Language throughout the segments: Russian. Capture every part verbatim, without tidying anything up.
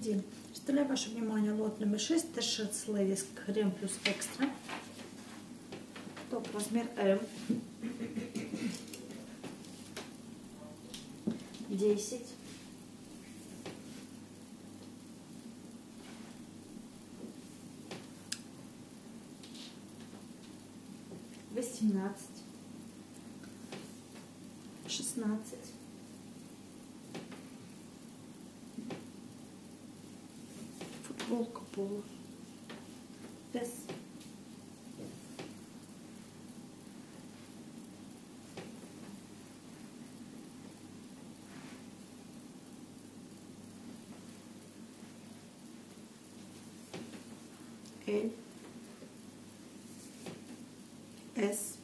день. Представляю ваше внимание лот номер шесть, T-shirt Levi's крем плюс экстра. Топ размер М. десять. восемнадцать. шестнадцать. Футболка поло. С. Л. С.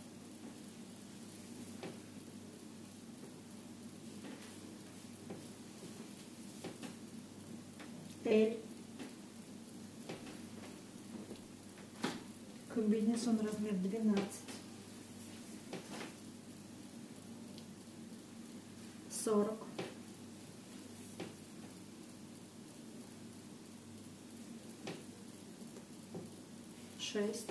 Л. Комбинезон размер двенадцать. сорок. шесть.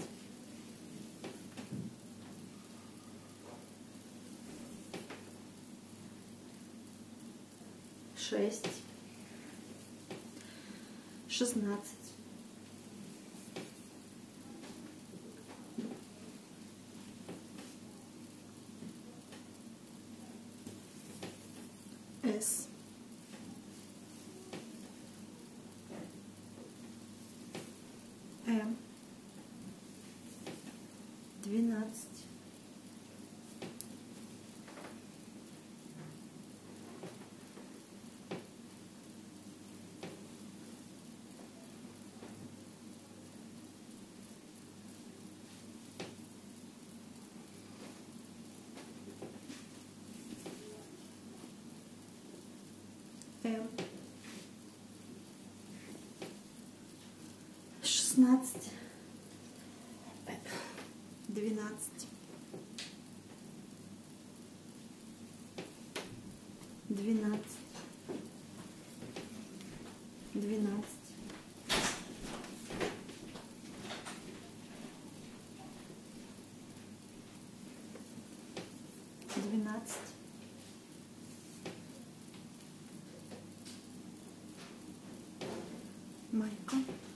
шесть. шестнадцать. С. М. двенадцать. М. шестнадцать. двенадцать. двенадцать. двенадцать. двенадцать. Майка.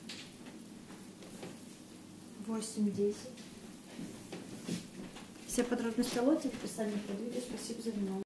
восемь десять. Все подробности о лоте в описании под видео. Спасибо за внимание.